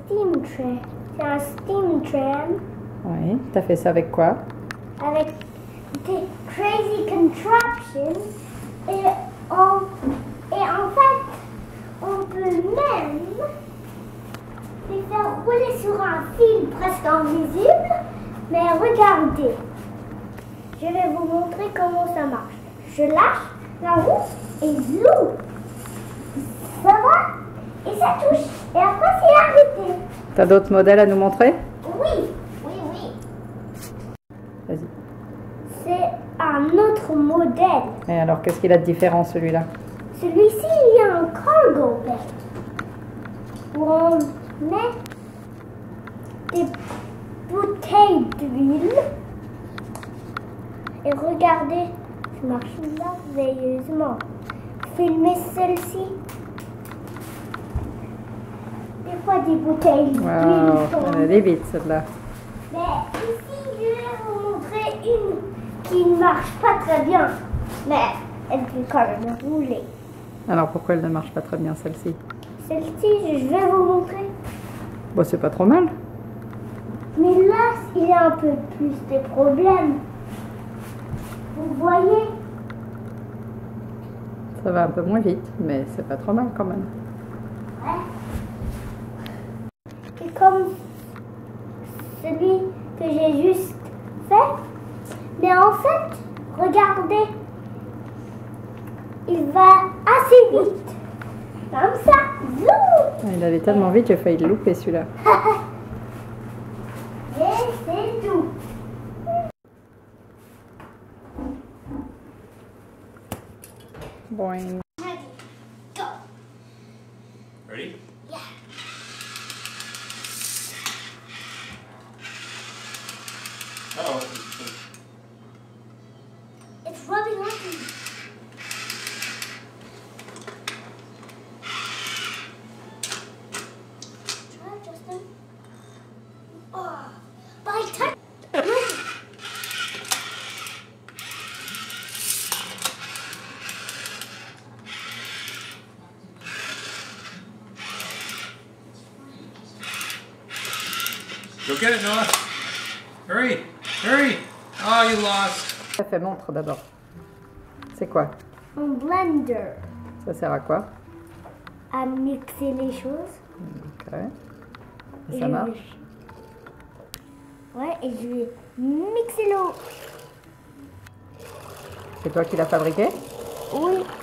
steam train. C'est un steam tram Oui, t'as fait ça avec quoi? avec des crazy contraptions. Et en fait, on peut même les faire rouler sur un fil presque invisible. Mais regardez, je vais vous montrer comment ça marche. Je lâche la roue et l'eau. Ça va et ça touche. Et après c'est arrêté. T'as d'autres modèles à nous montrer? Oui. Vas-y. C'est un autre modèle. Et alors, qu'est-ce qu'il a de différent celui-là? Celui-ci, il y a un cargo bag où on met des bouteilles d'huile. Et regardez, ça marche merveilleusement. Filmez celle-ci. Des fois, des bouteilles d'huile Waouh, tombent. elle est vite celle-là. Mais ici, je vais vous montrer une qui ne marche pas très bien. Mais elle peut quand même rouler. Alors pourquoi elle ne marche pas très bien celle-ci? Celle-ci, je vais vous montrer. Bon, c'est pas trop mal. Mais là, il y a un peu plus de problèmes. Vous voyez? Ça va un peu moins vite, mais c'est pas trop mal quand même. Ouais. C'est comme celui que j'ai juste fait. Mais en fait, regardez. Il va assez vite. Comme ça. Zou. Il allait tellement vite, j'ai failli le louper celui-là. Et c'est tout. Boing. Ready, go. Ready? Yeah. Oh. It's rubbing on me. Try it, Justin. Oh, but I touched. Go get it, Noah. Hurry. Hurry. Oh, you lost. Ça fait montre d'abord. C'est quoi? Un blender. Ça sert à quoi? À mixer les choses. Ok. Et Ça je marche? Ouais, et je vais mixer l'eau. C'est toi qui l'as fabriqué? Oui.